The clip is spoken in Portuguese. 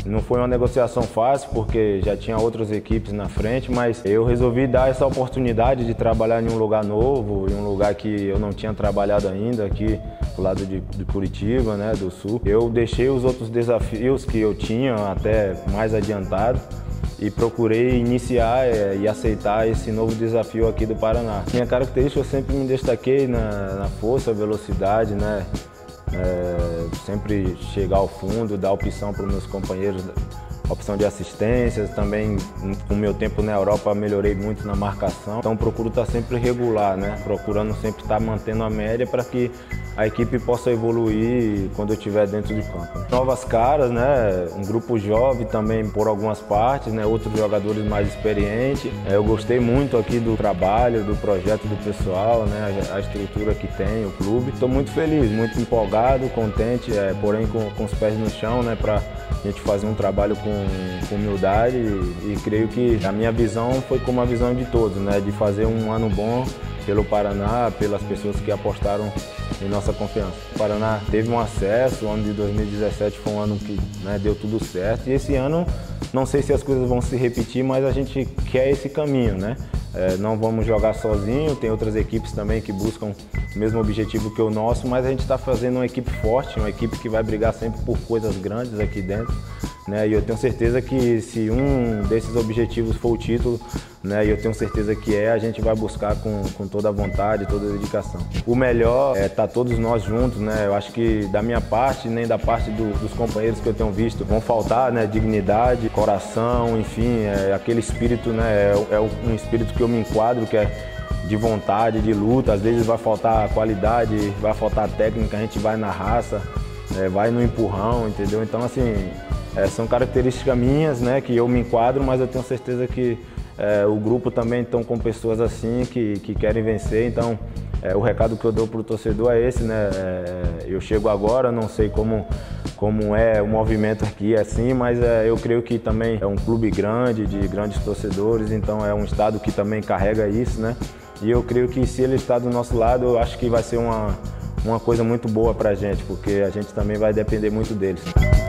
Não foi uma negociação fácil porque já tinha outras equipes na frente, mas eu resolvi dar essa oportunidade de trabalhar em um lugar novo, em um lugar que eu não tinha trabalhado ainda, aqui do lado de Curitiba, né, do Sul. Eu deixei os outros desafios que eu tinha até mais adiantado e procurei iniciar e aceitar esse novo desafio aqui do Paraná. Minha característica, eu sempre me destaquei na força, velocidade, né? Sempre chegar ao fundo, dar opção para os meus companheiros, opção de assistências. Também, com o meu tempo na Europa, melhorei muito na marcação. Então, procuro estar sempre regular, né? Procurando sempre estar mantendo a média para que a equipe possa evoluir quando eu estiver dentro de campo. Novas caras, né? Um grupo jovem também por algumas partes, né? Outros jogadores mais experientes. Eu gostei muito aqui do trabalho, do projeto do pessoal, né? A estrutura que tem, o clube. Estou muito feliz, muito empolgado, contente, porém com os pés no chão, né? Para a gente fazer um trabalho com humildade e creio que a minha visão foi como a visão de todos, né? De fazer um ano bom pelo Paraná, pelas pessoas que apostaram em nossa confiança. O Paraná teve um acesso, o ano de 2017 foi um ano que, né, deu tudo certo, e esse ano não sei se as coisas vão se repetir, mas a gente quer esse caminho, né? Não vamos jogar sozinho, tem outras equipes também que buscam o mesmo objetivo que o nosso, mas a gente está fazendo uma equipe forte, uma equipe que vai brigar sempre por coisas grandes aqui dentro, né? E eu tenho certeza que se um desses objetivos for o título, né, e eu tenho certeza que a gente vai buscar com toda a vontade, toda a dedicação. O melhor é estar todos nós juntos, né? Eu acho que da minha parte, nem da parte dos companheiros que eu tenho visto, vão faltar, né, dignidade, coração, enfim, aquele espírito, né, um espírito que eu me enquadro, que é de vontade, de luta. Às vezes vai faltar qualidade, vai faltar técnica, a gente vai na raça, vai no empurrão, entendeu? Então, assim, são características minhas, né, que eu me enquadro, mas eu tenho certeza que o grupo também estão com pessoas assim que querem vencer. Então, o recado que eu dou para o torcedor é esse, né? Eu chego agora, não sei como é o movimento aqui assim, mas eu creio que também é um clube grande, de grandes torcedores, então é um estado que também carrega isso, né? E eu creio que se ele está do nosso lado, eu acho que vai ser uma coisa muito boa para a gente, porque a gente também vai depender muito deles.